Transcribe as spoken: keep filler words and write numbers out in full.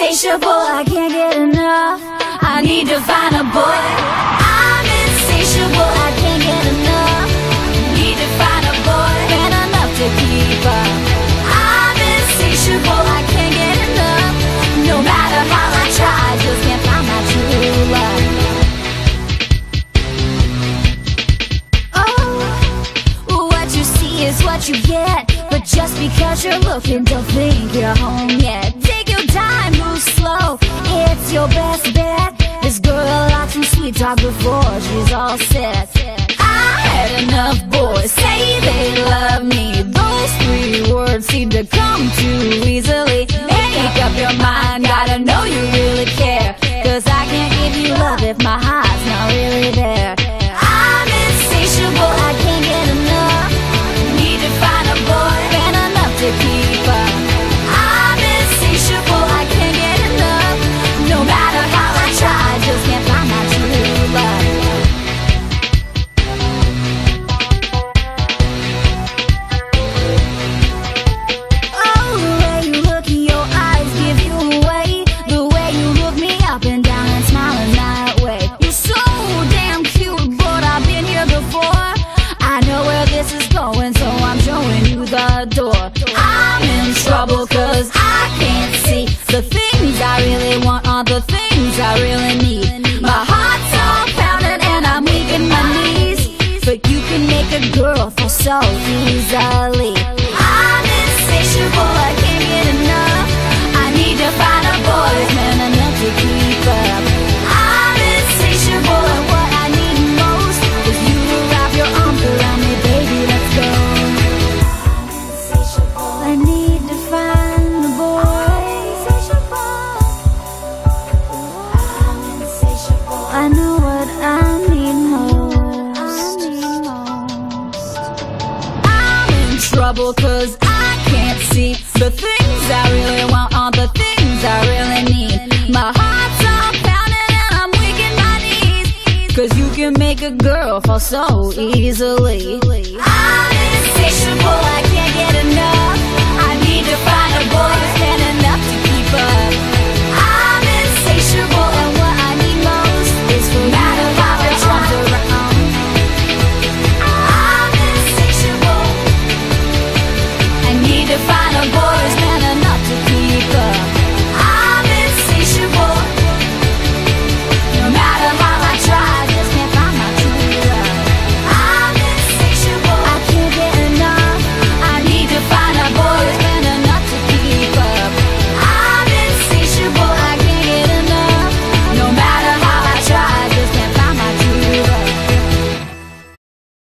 insatiable, I can't get enough. I need to find a boy. I'm insatiable, I can't get enough. Need to find a boy, man enough to keep up. I'm insatiable, I can't get enough. No matter how I try, I just can't find my true love. Oh, what you see is what you get. But just because you're looking, don't think you're home yet. Take your time, move slow, it's your best bet. This girl likes some sweet talk before she's all set. I had enough boys say they love me. Those three words seem to come too easily. Make up your mind, gotta know you really care. Cause I can't give you love if my heart's not really there. I'm insatiable, I can't get enough. Need to find a boy, man enough to keep up. I'm insatiable, I can't get enough. No matter how I try, I just can't find my true love. Oh, the way you look in your eyes give you away. The way you look me up and down and smiling that way. You're so damn cute, but I've been here before. I know where this is going, so I'm showing you the door. I'm in trouble cause I can't see the things I really want are the things I really need. My heart's all pounding and I'm weak in my knees. But you can make a girl fall so easily. I'm insatiable, I can't get enough. I need to find a boy, man enough to keep up. I'm insatiable and what I need most is you to wrap your arms around me, baby, let's go. I need to find a boy. I know what I need most. I'm in trouble cause I can't see the things I really want are the things I really need. My heart's all pounding and I'm weak in my knees. Cause you can make a girl fall so easily.